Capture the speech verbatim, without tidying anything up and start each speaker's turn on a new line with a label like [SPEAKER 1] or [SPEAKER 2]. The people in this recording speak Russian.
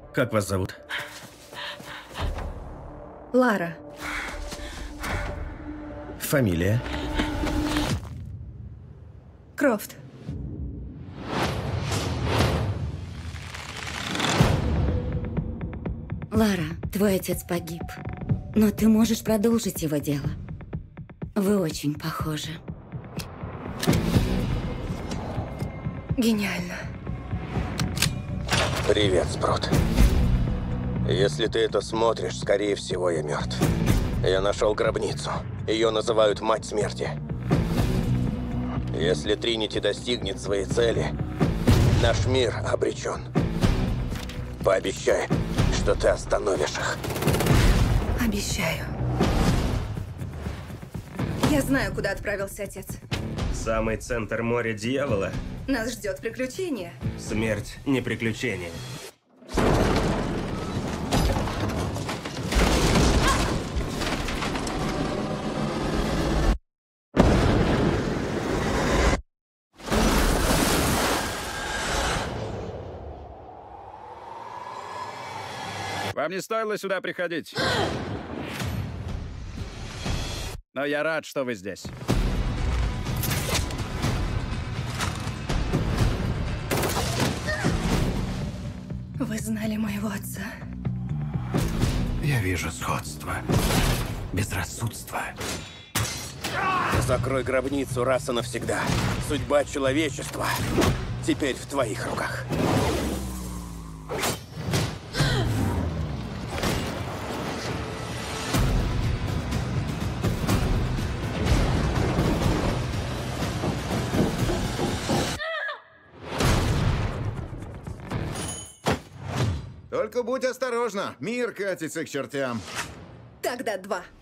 [SPEAKER 1] Как вас зовут?
[SPEAKER 2] Лара.
[SPEAKER 1] Фамилия?
[SPEAKER 2] Крофт.
[SPEAKER 3] Лара, твой отец погиб, но ты можешь продолжить его дело. Вы очень похожи.
[SPEAKER 2] Гениально.
[SPEAKER 4] Привет, Спрут. Если ты это смотришь, скорее всего, я мертв. Я нашел гробницу. Ее называют Мать Смерти. Если Тринити достигнет своей цели, наш мир обречен. Пообещай, что ты остановишь их.
[SPEAKER 2] Обещаю. Я знаю, куда отправился отец.
[SPEAKER 1] Самый центр моря дьявола?
[SPEAKER 2] Нас ждет приключение.
[SPEAKER 1] Смерть не приключение.
[SPEAKER 5] Вам не стоило сюда приходить. Но я рад, что вы здесь.
[SPEAKER 2] Вы знали моего отца?
[SPEAKER 6] Я вижу сходство. Безрассудство.
[SPEAKER 4] Закрой гробницу раз и навсегда. Судьба человечества теперь в твоих руках.
[SPEAKER 7] Только будь осторожна, мир катится к чертям.
[SPEAKER 2] Тогда два.